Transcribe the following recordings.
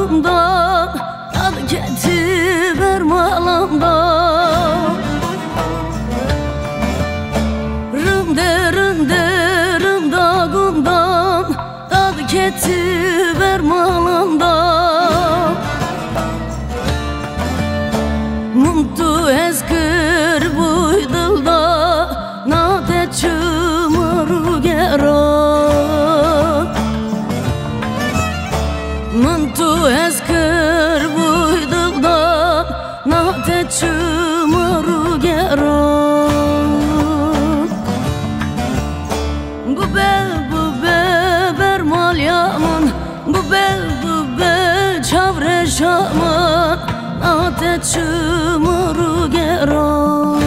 dağından tadı ketiver malamdan. Rımde dağından tadı ketiver malamdan. Mumtu ezgir buydulda nate çumaru geron. Mumtu ezgir buydulda nate çumaru geron. Bu be bermal yaman, bu be çavre şaman nate çumaru geron.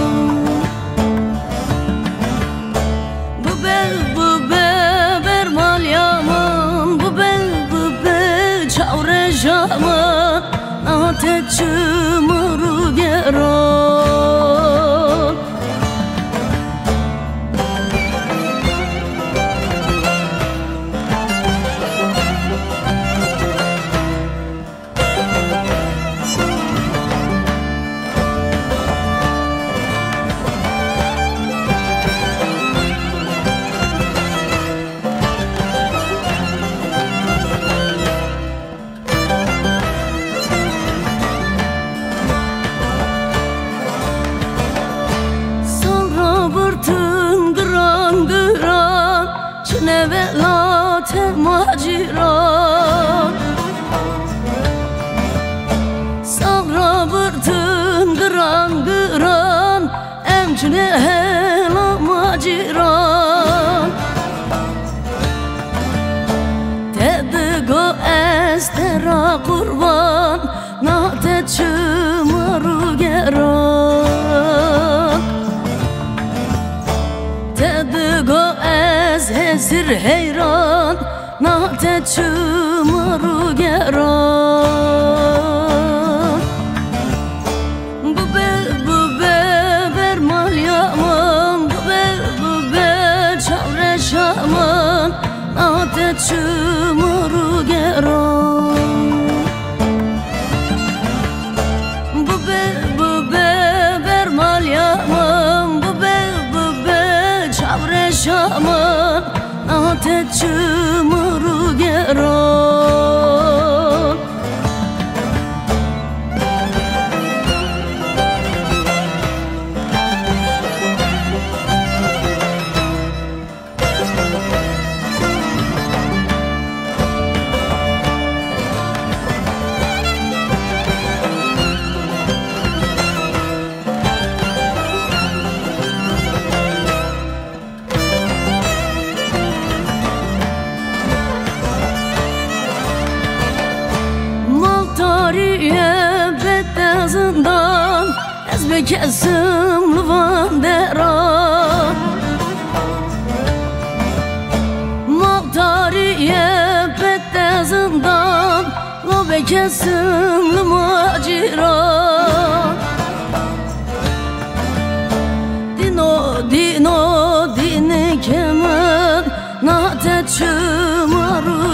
Bu be bermal yaman, bu be çavre şaman nate çumaru geron. Çine late maciran. Sabra vırtın gıran emçine hela maciran. Tedigo estera kurban nate çumaru geron. Tedigo esir heyran nate çumaru geron. Bu be bermal yaman, bu be çavre şaman nate çumaru geron. Bu be bermal yaman, bu be çavre şaman nate çumaru geron. Betazından ezbe kesim luvan deran. Mavtariye betazından lobe kesim lumaciran. Dini kemen nate çumaru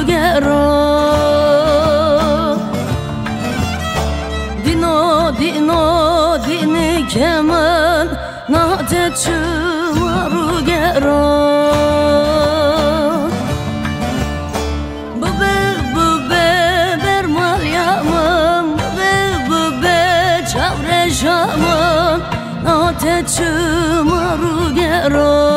geron. Dini kemen nate çumaru geron. Bu be bermal yaman, bu be çavre şaman nate çumaru geron.